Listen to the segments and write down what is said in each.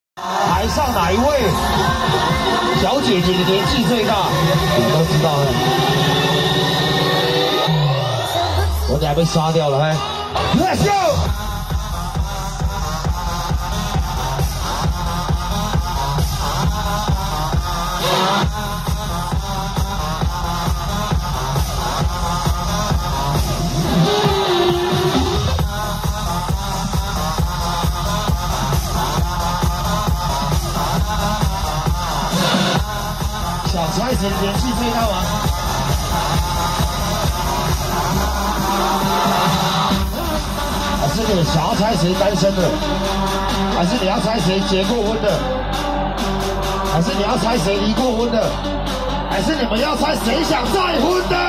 台上哪一位小姐姐的年纪最大？你们都知道了。我俩被杀掉了，哎 ，Let's go！ 小猜谁年纪最大吗？还是你想要猜谁单身的？还是你要猜谁结过婚的？还是你要猜谁离过婚的？还是你们要猜谁想再婚的？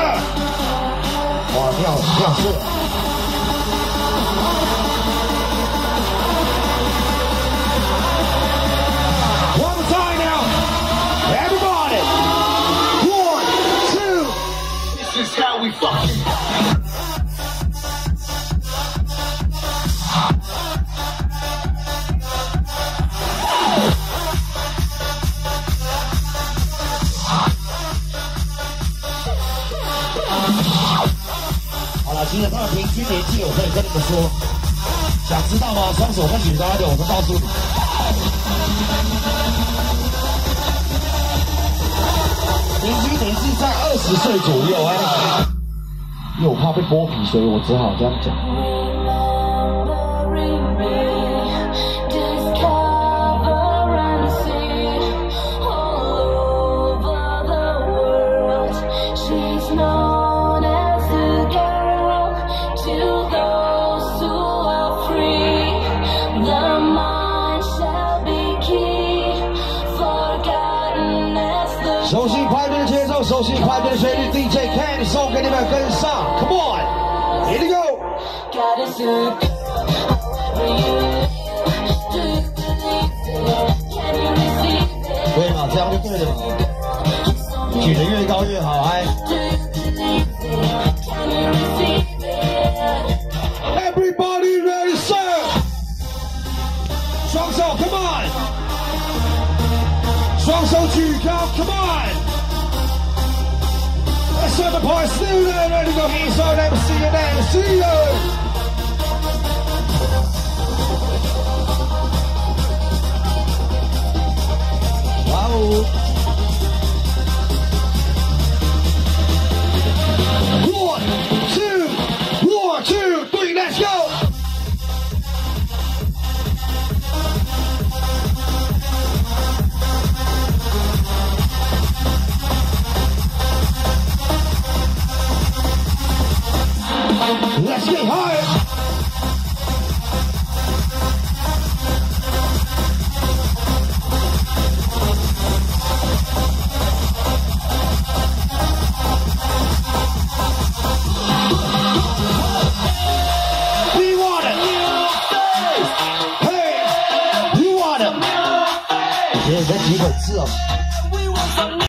哇，跳是。 This is how we fucking. 好了，其实他的平均年纪，我可以跟你们说，想知道吗？双手更举高一点，我就告诉你。 平均年纪在20岁左右哎，因为我怕被剥皮，所以我只好这样讲。熟悉派对的节奏，熟悉派对的旋律 ，DJ Ken 送给你们跟上 ，Come on，here we go。对嘛，这样就对了嘛，举得越高越好，哎。Everybody ready, sir？ 双手 ，Come on。 双手举高 ，Come on！ Let's have the party still there, ready to go inside, let me see you there, see you! Wow! 1, 2, 3, let's go! Let's get higher. We want it. Hey, you want it. 这几本字哦。